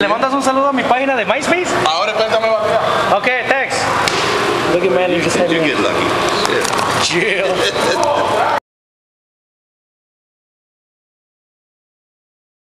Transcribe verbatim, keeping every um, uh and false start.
le mandas un saludo a mi página de MySpace. Ahora cuéntame batear. Okay, thanks. Look at man, you just You get lucky. chill.